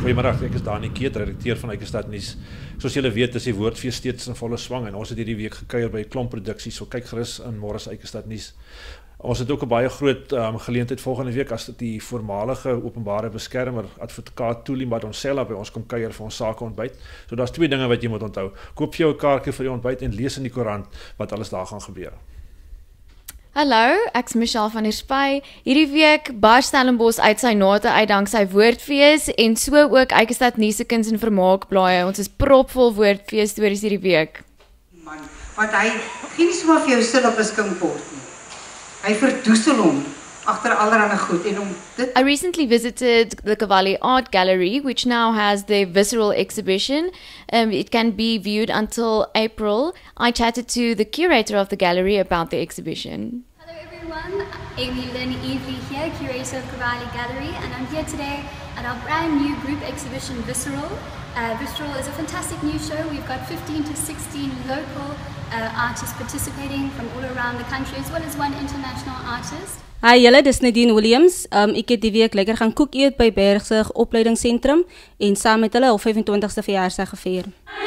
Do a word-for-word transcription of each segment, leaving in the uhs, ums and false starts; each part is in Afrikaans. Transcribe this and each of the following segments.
Goeiemiddag, ek is Dani Keet, redakteur van Eikestad Nuus. Soos julle weet is die Woordfees steeds in volle swang en ons het hierdie week gekuier by 'n klomp produksies, so kyk gerus in môre se Eikestad Nuus. Ons het ook 'n baie groot um, geleentheid volgende week as dit die voormalige openbare beskermer advokaat Thuli Madonsela by ons kom kuier vir ons sake ontbyt. So daar's twee dinge wat jy moet onthou. Koop vir jou 'n kaartjie vir die ontbyt en lees in die koerant wat alles daar gaan gebeur. Hallo, ek's Michelle van der Spy. Hierdie week bars Stellenbosch uit sy nate uit dank sy Woordfees en so ook Eikestad Nuus se kuns en vermaak blaaie. Ons is propvol Woordfees stories hierdie week. Man, want hy gee nie sommer vir jou sit op 'n skinkbord nie. Hy verdoesel hom agter allerlei goed en om dit I recently visited the Cavalli Art Gallery, which now has their Visceral exhibition. Um, it can be viewed until April. I chatted to the curator of the gallery about the exhibition. Hello everyone, Amy Lynn Evely here, curator of Cavalli Gallery, and I'm here today at our brand new group exhibition Visceral. Uh, Visceral is a fantastic new show. We've got fifteen to sixteen local uh, artists participating from all around the country, as well as one international artist. Hi julle, dis Nadine Williams. Um, ek het die week lekker gaan koek eet by Bergsig Opleidingsentrum en saam met hulle hul vyf-en-twintigste verjaarsdag gevier.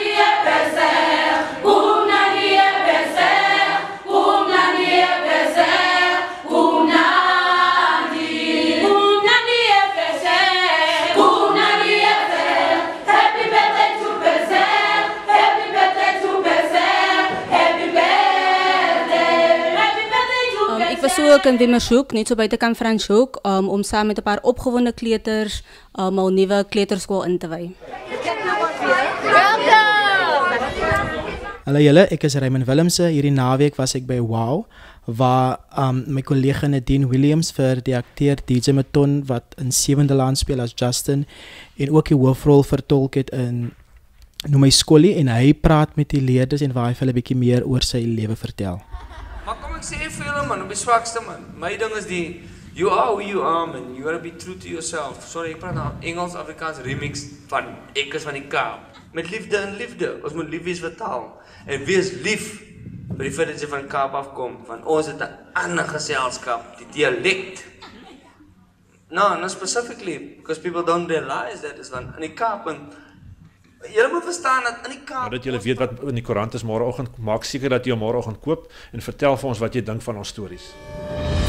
Ek was ook in Wimmershoek, net so buitekant Franshoek, um, om saam met 'n paar opgewonde kleuters um, al nuwe kleuterskool in te wy. Hallo julle, ek is Raymond Willemse. Hierdie naweek was ek by Wow, waar um, my kollega Nadine Williams vir die akteur D J Maton wat in Sewende Laan speel as Justin en ook die hoofrol vertolk het in Noem My Skollie en hy praat met die leerders en waar hy vir hulle 'n bietjie meer oor sy lewe vertel. Maar kom ek sê vir julle man, op die swakste man. My ding is die you are who you are man. You gotta be true to yourself. Sorry, ek praat nou Engels Afrikaans remix van ek is van die Kaap. Met liefde en liefde. Ons moet lief wees vir taal. En wees lief vir die feit dat jy van Kaap afkom. Van ons het 'n ander geselskap, die dialect. No, not specifically because people don't realize that is van in die Kaap en julle moet verstaan dat in die Kaap Nou dat julle weet wat in die koerant is môreoggend, maak seker dat jy hom môreoggend koop en vertel vir ons wat jy dink van ons stories.